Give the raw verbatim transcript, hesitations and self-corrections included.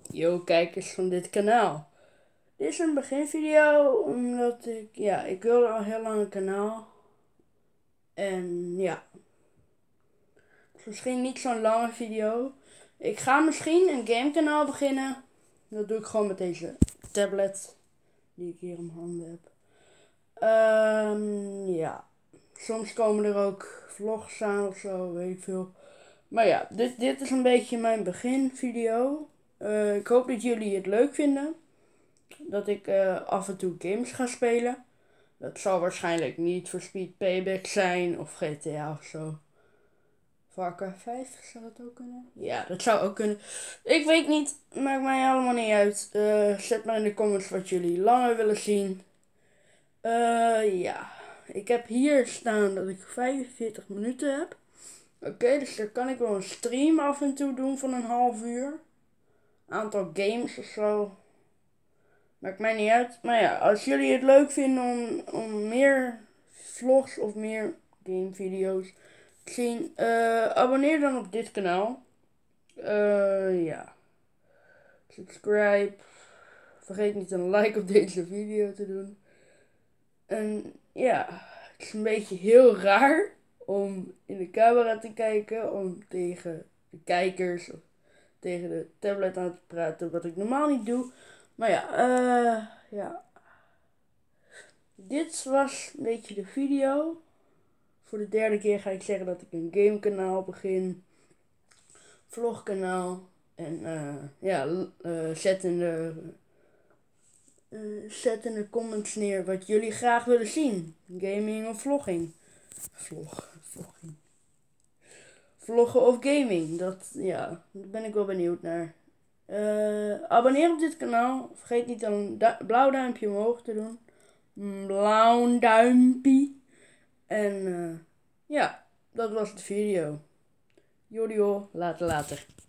Yo, kijkers van dit kanaal. Dit is een beginvideo omdat ik, ja, ik wilde al heel lang een kanaal. En ja, het is misschien niet zo'n lange video. Ik ga misschien een gamekanaal beginnen. Dat doe ik gewoon met deze tablet die ik hier in mijn handen heb. Um, ja, soms komen er ook vlogs aan of zo, weet ik veel. Maar ja, dit, dit is een beetje mijn beginvideo. Uh, ik hoop dat jullie het leuk vinden. Dat ik uh, af en toe games ga spelen. Dat zal waarschijnlijk niet voor Speed Payback zijn of G T A of zo. Far Cry vijf, zou dat ook kunnen? Ja, dat zou ook kunnen. Ik weet niet, maakt mij allemaal niet uit. Uh, zet maar in de comments wat jullie langer willen zien. Uh, ja, ik heb hier staan dat ik vijfenveertig minuten heb. Oké, okay, dus daar kan ik wel een stream af en toe doen van een half uur. Aantal games of zo. Maakt mij niet uit. Maar ja, als jullie het leuk vinden om, om meer vlogs of meer gamevideo's te zien, uh, abonneer dan op dit kanaal. Uh, ja. Subscribe. Vergeet niet een like op deze video te doen. En ja, het is een beetje heel raar om in de camera te kijken, om tegen de kijkers of tegen de tablet aan te praten, wat ik normaal niet doe. Maar ja, eh, uh, ja. Dit was een beetje de video. Voor de derde keer ga ik zeggen dat ik een gamekanaal begin. Vlogkanaal. En uh, ja, uh, zet in de... Uh, zet in de comments neer wat jullie graag willen zien. Gaming of vlogging. Vlog, vlogging. Vloggen of gaming. Dat, ja, daar ben ik wel benieuwd naar. Uh, abonneer op dit kanaal. Vergeet niet een du- blauw duimpje omhoog te doen. Een blauw duimpje. En uh, ja, dat was de video. Jodio, later later.